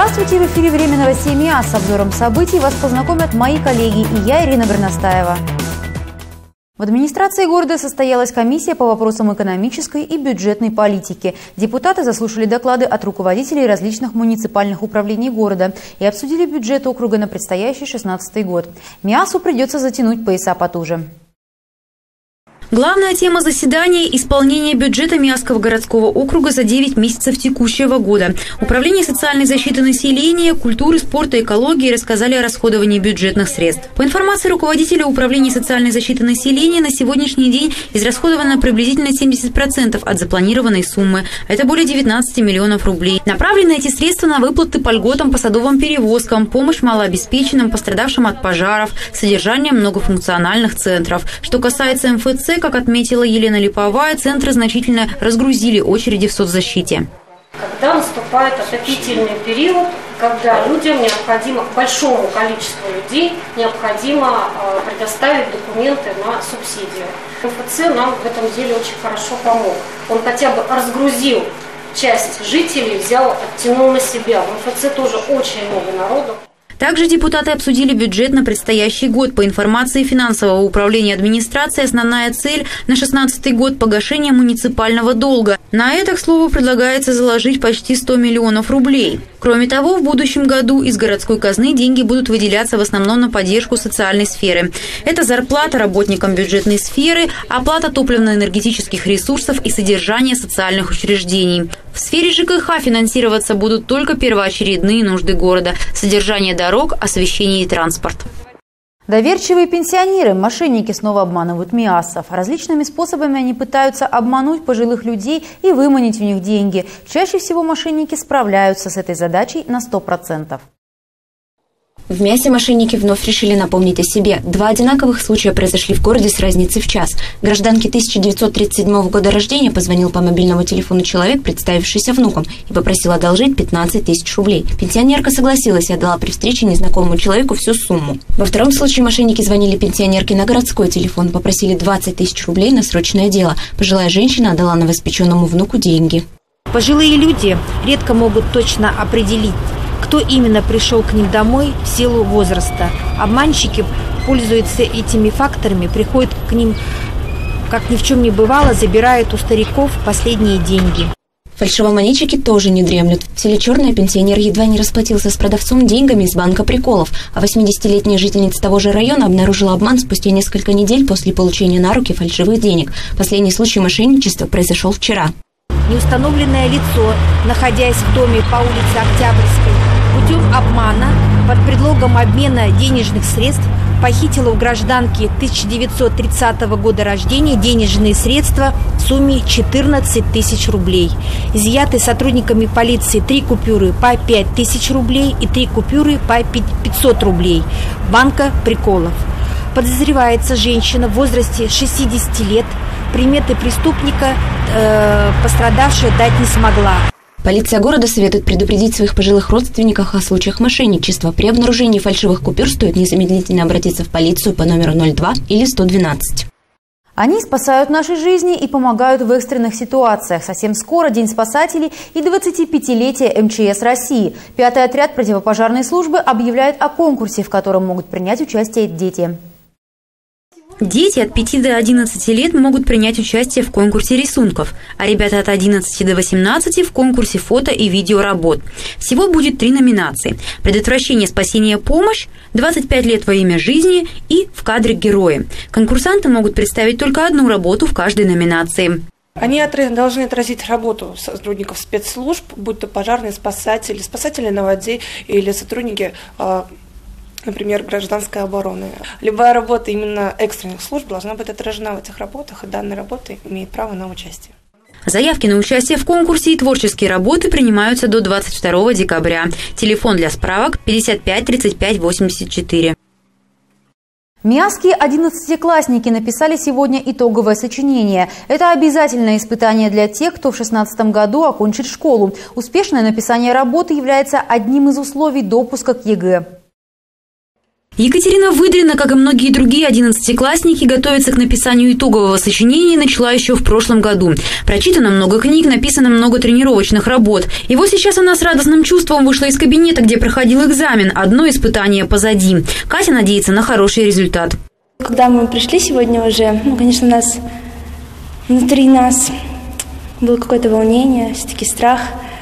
Здравствуйте! В эфире «Время новостей МИА». С обзором событий вас познакомят мои коллеги и я, Ирина Горностаева. В администрации города состоялась комиссия по вопросам экономической и бюджетной политики. Депутаты заслушали доклады от руководителей различных муниципальных управлений города и обсудили бюджет округа на предстоящий 2016 год. МИАСу придется затянуть пояса потуже. Главная тема заседания – исполнение бюджета Миасского городского округа за 9 месяцев текущего года. Управление социальной защиты населения, культуры, спорта, экологии рассказали о расходовании бюджетных средств. По информации руководителя Управления социальной защиты населения, на сегодняшний день израсходовано приблизительно 70% от запланированной суммы. Это более 19 миллионов рублей. Направлены эти средства на выплаты по льготам по садовым перевозкам, помощь малообеспеченным, пострадавшим от пожаров, содержание многофункциональных центров. Что касается МФЦ, как отметила Елена Липовая, центры значительно разгрузили очереди в соцзащите. Когда наступает отопительный период, когда людям необходимо, большому количеству людей необходимо предоставить документы на субсидию. МФЦ нам в этом деле очень хорошо помог. Он хотя бы разгрузил часть жителей, оттянул на себя. В МФЦ тоже очень много народу. Также депутаты обсудили бюджет на предстоящий год. По информации финансового управления администрации, основная цель на 2016 год – погашение муниципального долга. На это, к слову, предлагается заложить почти 100 миллионов рублей. Кроме того, в будущем году из городской казны деньги будут выделяться в основном на поддержку социальной сферы. Это зарплата работникам бюджетной сферы, оплата топливно-энергетических ресурсов и содержание социальных учреждений. В сфере ЖКХ финансироваться будут только первоочередные нужды города – содержание дорог, освещение и транспорт. Доверчивые пенсионеры, мошенники снова обманывают МИАСов. Различными способами они пытаются обмануть пожилых людей и выманить у них деньги. Чаще всего мошенники справляются с этой задачей на 100%. В МИАСе мошенники вновь решили напомнить о себе. 2 одинаковых случая произошли в городе с разницей в час. Гражданке 1937 года рождения позвонил по мобильному телефону человек, представившийся внуком, и попросил одолжить 15 тысяч рублей. Пенсионерка согласилась и отдала при встрече незнакомому человеку всю сумму. Во втором случае мошенники звонили пенсионерке на городской телефон, попросили 20 тысяч рублей на срочное дело. Пожилая женщина отдала новоиспеченному внуку деньги. Пожилые люди редко могут точно определить, кто именно пришел к ним домой в силу возраста. Обманщики пользуются этими факторами, приходят к ним, как ни в чем не бывало, забирают у стариков последние деньги. Фальшивомонетчики тоже не дремлют. В селе Черное пенсионер едва не расплатился с продавцом деньгами из банка приколов, а 80-летняя жительница того же района обнаружила обман спустя несколько недель после получения на руки фальшивых денег. Последний случай мошенничества произошел вчера. Неустановленное лицо, находясь в доме по улице Октябрьской, путем обмана под предлогом обмена денежных средств похитила у гражданки 1930 года рождения денежные средства в сумме 14 тысяч рублей. Изъяты сотрудниками полиции 3 купюры по 5 тысяч рублей и 3 купюры по 500 рублей банка приколов. Подозревается женщина в возрасте 60 лет. Приметы преступника пострадавшая дать не смогла. Полиция города советует предупредить своих пожилых родственников о случаях мошенничества. При обнаружении фальшивых купюр стоит незамедлительно обратиться в полицию по номеру 02 или 112. Они спасают наши жизни и помогают в экстренных ситуациях. Совсем скоро День спасателей и 25-летие МЧС России. 5-й отряд противопожарной службы объявляет о конкурсе, в котором могут принять участие дети. Дети от 5 до 11 лет могут принять участие в конкурсе рисунков, а ребята от 11 до 18 в конкурсе фото и видеоработ. Всего будет 3 номинации: предотвращение, спасение, помощь, 25 лет во имя жизни и в кадре герои. Конкурсанты могут представить только одну работу в каждой номинации. Они должны отразить работу сотрудников спецслужб, будь то пожарные, спасатели на воде или сотрудники, например, гражданской обороны. Любая работа именно экстренных служб должна быть отражена в этих работах, и данная работа имеет право на участие. Заявки на участие в конкурсе и творческие работы принимаются до 22 декабря. Телефон для справок 55 35 84. МИАСские 11-классники написали сегодня итоговое сочинение. Это обязательное испытание для тех, кто в 2016 году окончит школу. Успешное написание работы является одним из условий допуска к ЕГЭ. Екатерина Выдрина, как и многие другие 11-классники, готовится к написанию итогового сочинения и начала еще в прошлом году. Прочитано много книг, написано много тренировочных работ. И вот сейчас она с радостным чувством вышла из кабинета, где проходил экзамен. Одно испытание позади. Катя надеется на хороший результат. Когда мы пришли сегодня уже, конечно, внутри нас было какое-то волнение, все-таки страх.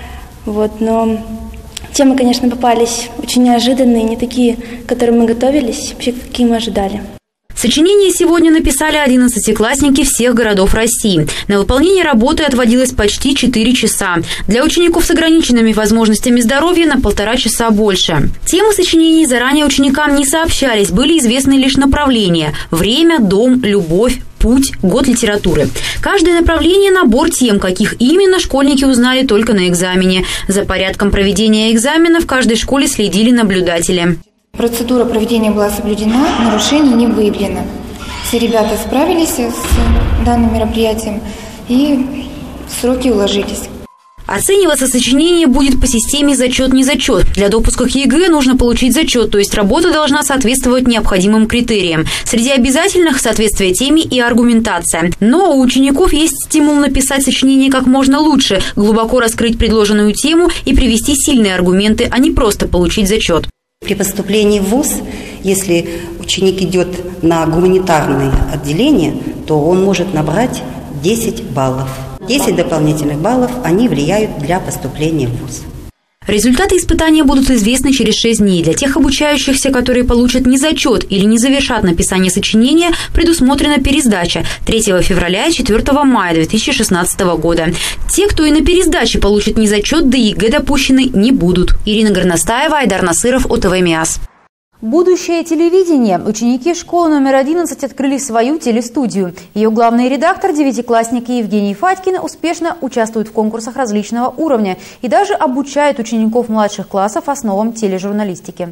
Но темы, конечно, попались очень неожиданные, не такие, к которым мы готовились, вообще какие мы ожидали. Сочинение сегодня написали 11-классники всех городов России. На выполнение работы отводилось почти 4 часа. Для учеников с ограниченными возможностями здоровья на 1,5 часа больше. Темы сочинений заранее ученикам не сообщались, были известны лишь направления – время, дом, любовь, путь, год литературы. Каждое направление – набор тем, каких именно школьники узнали только на экзамене. За порядком проведения экзамена в каждой школе следили наблюдатели. Процедура проведения была соблюдена, нарушений не выявлено. Все ребята справились с данным мероприятием и сроки уложились. Оцениваться сочинение будет по системе «зачет-не зачет». Для допуска к ЕГЭ нужно получить зачет, то есть работа должна соответствовать необходимым критериям. Среди обязательных – соответствие теме и аргументация. Но у учеников есть стимул написать сочинение как можно лучше, глубоко раскрыть предложенную тему и привести сильные аргументы, а не просто получить зачет. При поступлении в вуз, если ученик идет на гуманитарное отделение, то он может набрать 10 баллов. 10 дополнительных баллов, они влияют для поступления в вуз. Результаты испытания будут известны через 6 дней. Для тех обучающихся, которые получат незачет или не завершат написание сочинения, предусмотрена пересдача 3 февраля и 4 мая 2016 года. Те, кто и на пересдаче получит незачет, до ЕГЭ допущены не будут. Ирина Горностаева, Айдар Насыров, ОТВ МИАС. Будущее телевидение. Ученики школы номер 11 открыли свою телестудию. Ее главный редактор, 9-классник Евгений Фатькин, успешно участвует в конкурсах различного уровня и даже обучает учеников младших классов основам тележурналистики.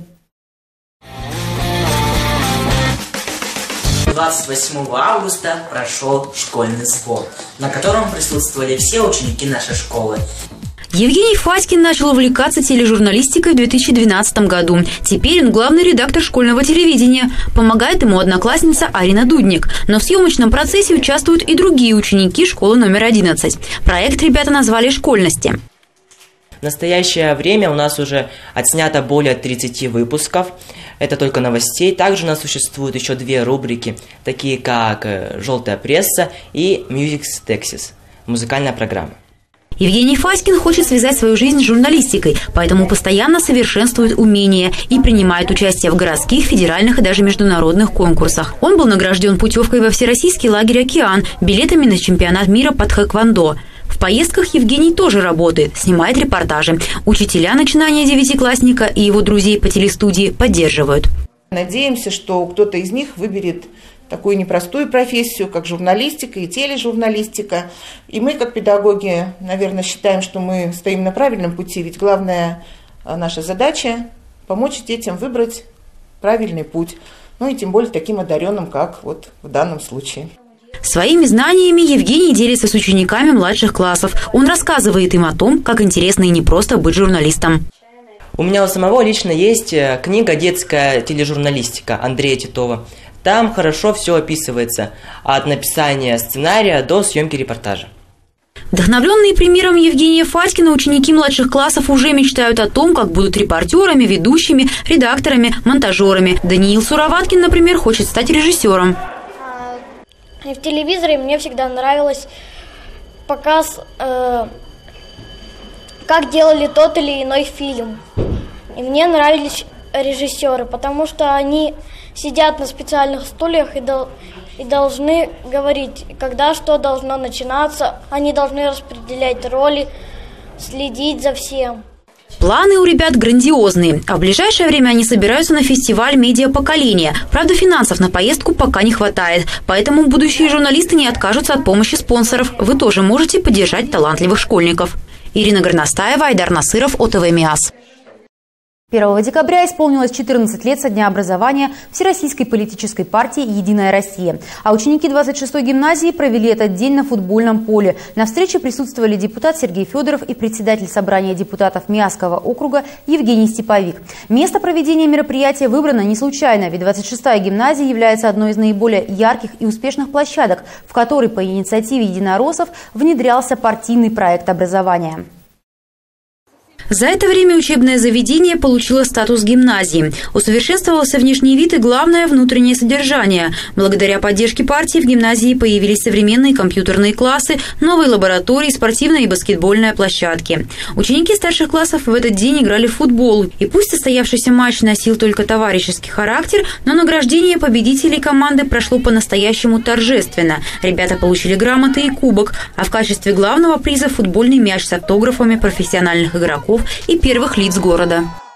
28 августа прошел школьный сбор, на котором присутствовали все ученики нашей школы. Евгений Фатькин начал увлекаться тележурналистикой в 2012 году. Теперь он главный редактор школьного телевидения. Помогает ему одноклассница Арина Дудник. Но в съемочном процессе участвуют и другие ученики школы номер 11. Проект ребята назвали «Школьности». В настоящее время у нас уже отснято более 30 выпусков. Это только новостей. Также у нас существуют еще 2 рубрики, такие как «Желтая пресса» и «Music Texas» – музыкальная программа. Евгений Фатькин хочет связать свою жизнь с журналистикой, поэтому постоянно совершенствует умения и принимает участие в городских, федеральных и даже международных конкурсах. Он был награжден путевкой во всероссийский лагерь «Океан», билетами на чемпионат мира по тхэквондо. В поездках Евгений тоже работает, снимает репортажи. Учителя начинания 9-классника и его друзей по телестудии поддерживают. Надеемся, что кто-то из них выберет такую непростую профессию, как журналистика и тележурналистика. И мы, как педагоги, наверное, считаем, что мы стоим на правильном пути, ведь главная наша задача – помочь детям выбрать правильный путь. Ну и тем более таким одаренным, как вот в данном случае. Своими знаниями Евгений делится с учениками младших классов. Он рассказывает им о том, как интересно и непросто быть журналистом. У меня у самого лично есть книга «Детская тележурналистика» Андрея Титова. Там хорошо все описывается, от написания сценария до съемки репортажа. Вдохновленные примером Евгения Фатькина, ученики младших классов уже мечтают о том, как будут репортерами, ведущими, редакторами, монтажерами. Даниил Суроваткин, например, хочет стать режиссером. В телевизоре мне всегда нравилось показ, как делали тот или иной фильм. И мне нравились режиссеры, потому что они сидят на специальных стульях и должны говорить, когда что должно начинаться. Они должны распределять роли, следить за всем. Планы у ребят грандиозные. А в ближайшее время они собираются на фестиваль «Медиапоколение». Правда, финансов на поездку пока не хватает. Поэтому будущие журналисты не откажутся от помощи спонсоров. Вы тоже можете поддержать талантливых школьников. Ирина Горностаева, Айдар Насыров, ОТВ МИАС. 1 декабря исполнилось 14 лет со дня образования Всероссийской политической партии «Единая Россия». А ученики 26-й гимназии провели этот день на футбольном поле. На встрече присутствовали депутат Сергей Федоров и председатель собрания депутатов Миасского округа Евгений Степовик. Место проведения мероприятия выбрано не случайно, ведь 26-я гимназия является одной из наиболее ярких и успешных площадок, в которой по инициативе единороссов внедрялся партийный проект образования. За это время учебное заведение получило статус гимназии. Усовершенствовался внешний вид и, главное, внутреннее содержание. Благодаря поддержке партии в гимназии появились современные компьютерные классы, новые лаборатории, спортивная и баскетбольная площадки. Ученики старших классов в этот день играли в футбол. И пусть состоявшийся матч носил только товарищеский характер, но награждение победителей команды прошло по-настоящему торжественно. Ребята получили грамоты и кубок, а в качестве главного приза футбольный мяч с автографами профессиональных игроков и первых лиц города.